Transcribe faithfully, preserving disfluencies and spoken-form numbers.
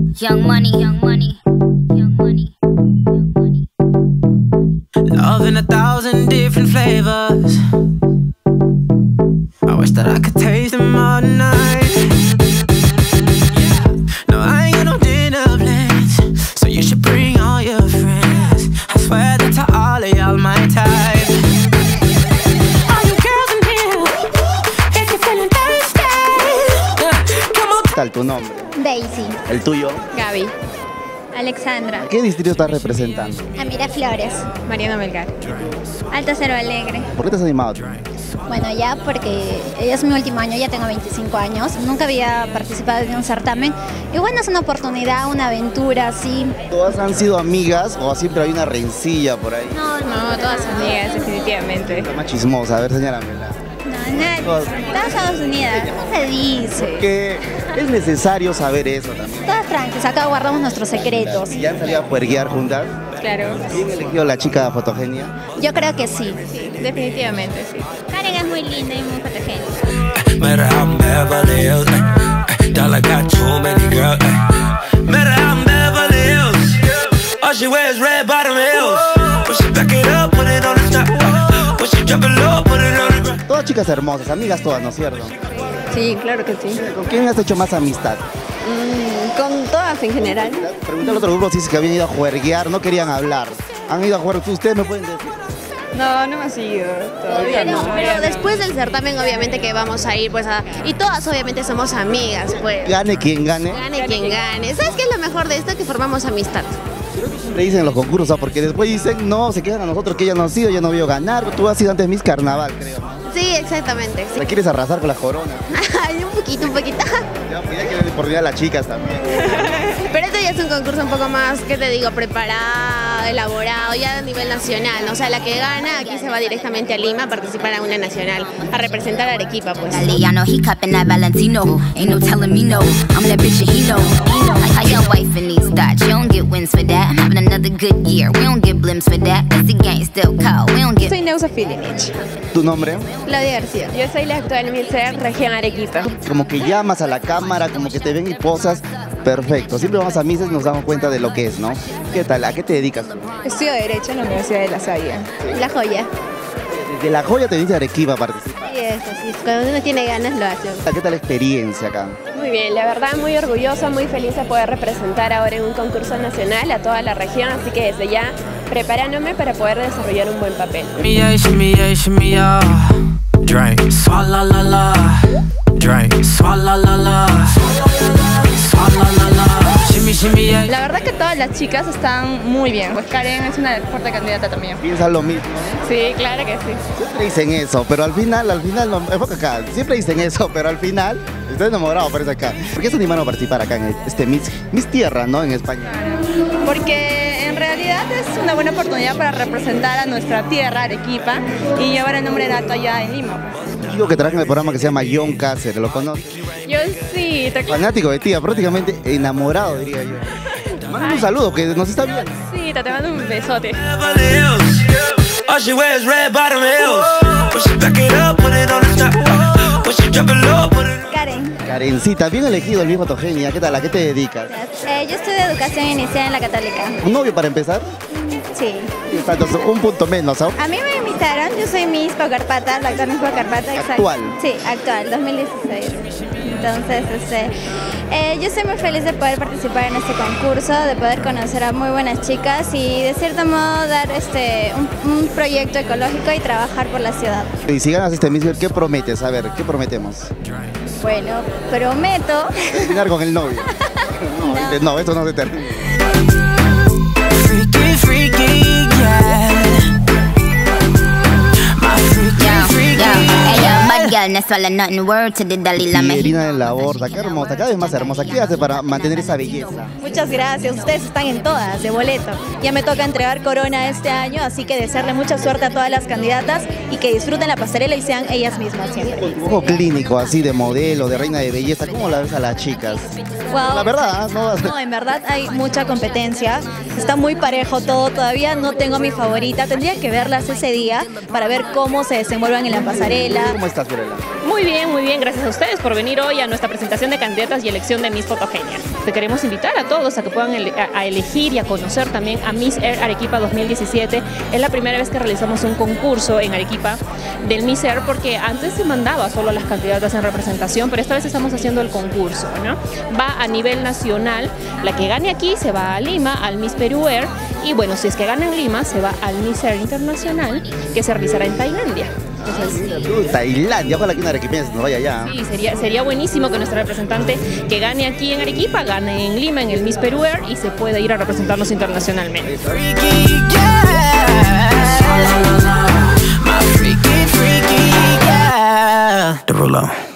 Young money, young money, young money, young money. Love in a thousand different flavors. I wish that I could taste them all night. No, I ain't got no dinner plans, so you should bring all your friends. I swear that to all of y'all my type. All you girls in here, if you're feeling thirsty, come on. ¿Qué tal tu nombre? Daisy. ¿El tuyo? Gaby. Alexandra. ¿Qué distrito estás representando? Amira Flores. Mariana Melgar. Alto Cero Alegre. ¿Por qué te has animado tú? Bueno, ya porque es mi último año, ya tengo veinticinco años. Nunca había participado en un certamen. Y bueno, es una oportunidad, una aventura, así. ¿Todas han sido amigas o siempre hay una rencilla por ahí? No, No, todas amigas, definitivamente. Está más chismosa, a ver, señálamela. no, nada. Todas. Todas Estados Unidas. ¿Cómo se dice? Que es necesario saber eso también. Todas tranquilas, acá guardamos nuestros secretos. ¿Y ya han salido a puerguear juntas? Claro. ¿Quién eligió la chica fotogenia? Yo creo que sí. Definitivamente, sí. Karen es muy linda y muy fotogénica. Matter how I'm Beverly Hills, ay, dollar got too many girls. ay. Matter how I'm Beverly Hills, all she wears red bottom heels. When she back it up, put it on the top. When she drop it low, put it on the ground. Todas chicas hermosas, amigas todas, ¿no es cierto? Sí, claro que sí. ¿Con quién has hecho más amistad? Mm, con todas en general. Pregunté al otro grupo si es que habían ido a juerguear, no querían hablar. ¿Han ido a jugar? ¿Ustedes me pueden decir? No, no me ha seguido. Todavía no. Pero después del certamen obviamente que vamos a ir pues a... Y todas obviamente somos amigas, pues. Gane quien gane. Gane quien gane. ¿Sabes qué es lo mejor de esto? Que formamos amistad. Le dicen en los concursos, ¿sabes? Porque después dicen, no, se quedan a nosotros que ella no ha sido, ella no vio ganar. Tú has sido antes Miss Carnaval, creo. Sí, exactamente. Sí. ¿La quieres arrasar con las coronas? Ay, un poquito, un poquito. Ya, pues ya quieren oportunidad a las chicas también. Pero este ya es un concurso un poco más, ¿qué te digo? Preparado, elaborado, ya a nivel nacional, ¿no? O sea, la que gana aquí se va directamente a Lima a participar a una nacional, a representar a Arequipa, pues. I know he cupping that Valentino. Ain't no telling me no. I'm that bitch and he know. He know. I, I got wife in these thoughts. You don't get wins for that. I'm having another good year. We don't get blimps for that. Cause the game still cold. We don't get. Soy Neusa Filinich. ¿Tu nombre? Claudia García. Yo soy la actual Miss Región Arequipa. Como que llamas a la cámara, como que te ven y posas. Perfecto. Siempre vamos a misas y nos damos cuenta de lo que es, ¿no? ¿Qué tal? ¿A qué te dedicas? Estudio Derecho en la Universidad de La Salle. La joya. Desde La Joya te dice Arequipa a participar. Sí, eso sí. Cuando uno tiene ganas lo hace. ¿Qué tal la experiencia acá? Muy bien, la verdad muy orgullosa, muy feliz de poder representar ahora en un concurso nacional a toda la región, así que desde ya preparándome para poder desarrollar un buen papel. Shimmy yeah, shimmy yeah, shimmy yeah. Drink, swalla la la. Drink, swalla la la. Swalla la la. Shimmy shimmy yeah. La verdad que todas las chicas están muy bien, pues Karen es una fuerte candidata también. ¿Piensas lo mismo? Sí, claro que sí. Siempre dicen eso, pero al final, al final, no, enfoca acá. Siempre dicen eso, pero al final, estoy enamorado, parece acá. ¿Por qué se animaron a participar acá en este Miss, Miss Tierra, ¿no? En España. Porque en realidad es una buena oportunidad para representar a nuestra tierra, Arequipa, y llevar el nombre nato allá en Lima. Digo que trabaja en el programa que se llama John Cáceres, ¿lo conoces? Yo sí, te Fanático de ti, prácticamente enamorado, diría yo. Manda un saludo, que nos está viendo. Sí, te mando un besote. Beverly Hills, all she wears red bottom heels. When she back it up, put it on the top. When she drop it low, put it on. Karen. Karencita, bien elegido el mismo fotogenia. ¿Qué tal? ¿A qué te dedicas? Eh, yo estudio educación inicial en la Católica. ¿Un novio para empezar? Sí. Entonces, un punto menos, ¿no? A mí me invitaron, yo soy Miss Pocarpata, la actual Miss Pocarpata. exacto. ¿Actual? Sí, actual, dos mil dieciséis. Entonces, este, eh, yo estoy muy feliz de poder participar en este concurso, de poder conocer a muy buenas chicas y de cierto modo dar este, un, un proyecto ecológico y trabajar por la ciudad. Y si ganas este Miss, ¿qué prometes? A ver, ¿qué prometemos? Bueno, prometo. Terminar con el novio. No, no, esto no se termina. Freaky, freaky, yeah. My freaky, Yo, freaky, yo, hey, yo, yeah. bad girl, no swallow nothing. Word to the Dalai Lama. Irina de la Borda, qué hermosa, cada vez más hermosa. ¿Qué hace para mantener esa belleza? Muchas gracias, ustedes están en todas, de boleto. Ya me toca entregar corona este año, así que desearle mucha suerte a todas las candidatas y que disfruten la pasarela y sean ellas mismas siempre. Con tu ojo clínico, así de modelo, de reina de belleza, ¿cómo la ves a las chicas? Wow. La verdad, ¿no? No, en verdad hay mucha competencia, está muy parejo todo, todavía no tengo mi favorita, tendría que verlas ese día para ver cómo se desenvuelvan en la pasarela. ¿Cómo estás, Fred? Fiorella? Muy bien, muy bien. Gracias a ustedes por venir hoy a nuestra presentación de candidatas y elección de Miss Fotogenia. Te queremos invitar a todos a que puedan ele a, a elegir y a conocer también a Miss Air Arequipa dos mil diecisiete. Es la primera vez que realizamos un concurso en Arequipa del Miss Air, porque antes se mandaba solo a las candidatas en representación, pero esta vez estamos haciendo el concurso, ¿no? Va a nivel nacional. La que gane aquí se va a Lima, al Miss Perú Air, y bueno, si es que gana en Lima, se va al Miss Air Internacional, que se realizará en Tailandia. Entonces, Mira tú, Tailandia, ojalá que una arequipeña nos vaya allá. sí, sería, sería buenísimo que nuestra representante que gane aquí en Arequipa, gane en Lima, en el Miss Perú Air, y se pueda ir a representarnos internacionalmente. Freaky, yeah. My freaky, freaky, yeah. Derulo.